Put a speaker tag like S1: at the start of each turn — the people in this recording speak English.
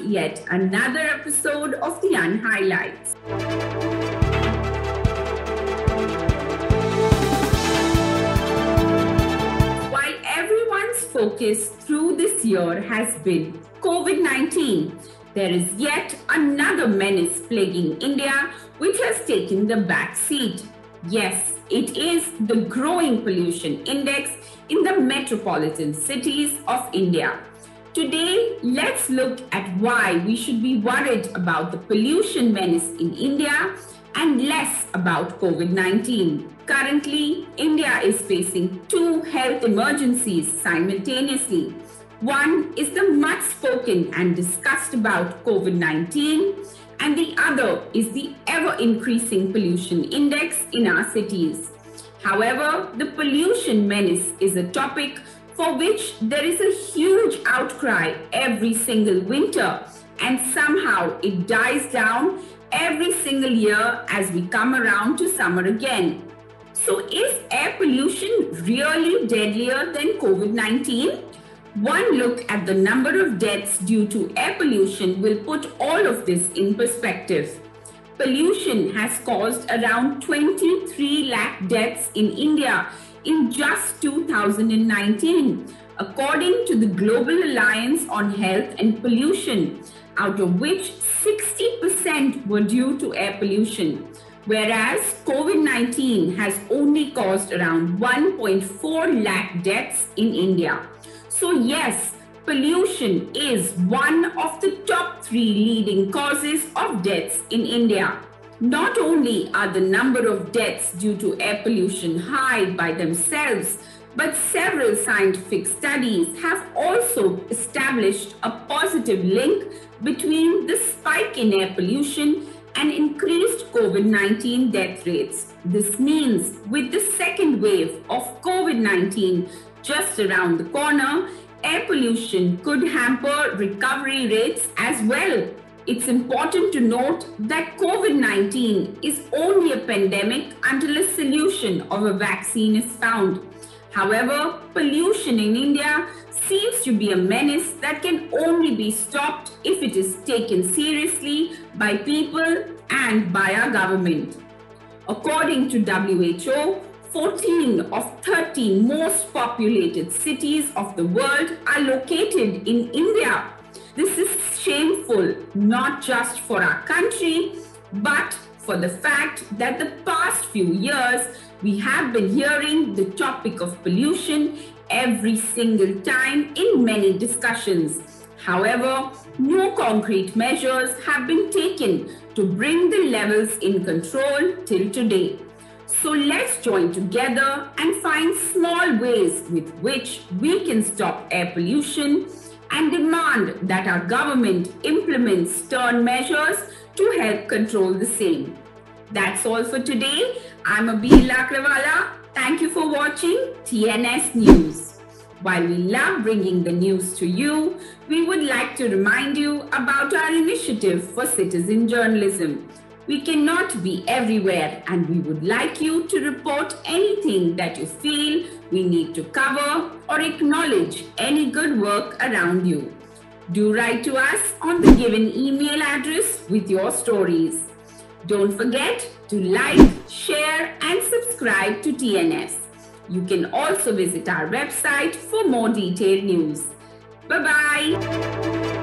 S1: yet another episode of the Unhighlights. While everyone's focus through this year has been COVID-19, there is yet another menace plaguing India which has taken the back seat. Yes, it is the growing pollution index in the metropolitan cities of India. Today, let's look at why we should be worried about the pollution menace in India and less about COVID-19. Currently, India is facing two health emergencies simultaneously. One is the much spoken and discussed about COVID-19, and the other is the ever-increasing pollution index in our cities. However, the pollution menace is a topic for which there is a huge outcry every single winter, and somehow it dies down every single year as we come around to summer again. So is air pollution really deadlier than COVID-19? One look at the number of deaths due to air pollution will put all of this in perspective. Pollution has caused around 23 lakh deaths in India in just 2019, according to the Global Alliance on Health and Pollution, out of which 60% were due to air pollution, whereas COVID-19 has only caused around 1.4 lakh deaths in India. So yes, pollution is one of the top 3 leading causes of deaths in India. Not only are the number of deaths due to air pollution high by themselves, but several scientific studies have also established a positive link between the spike in air pollution and increased COVID-19 death rates. This means with the second wave of COVID-19 just around the corner, air pollution could hamper recovery rates as well. It's important to note that COVID-19 is only a pandemic until a solution of a vaccine is found. However, pollution in India seems to be a menace that can only be stopped if it is taken seriously by people and by our government. According to WHO, 14 of 30 most populated cities of the world are located in India. This is shameful, not just for our country, but for the fact that the past few years, we have been hearing the topic of pollution every single time in many discussions. However, no concrete measures have been taken to bring the levels in control till today. So let's join together and find small ways with which we can stop air pollution and demand that our government implements stern measures to help control the same. That's all for today. I'm Abir Lakrawala. Thank you for watching TNS News. While we love bringing the news to you, we would like to remind you about our initiative for citizen journalism. We cannot be everywhere, and we would like you to report anything that you feel we need to cover or acknowledge any good work around you. Do write to us on the given email address with your stories. Don't forget to like, share and subscribe to TNS. You can also visit our website for more detailed news. Bye-bye.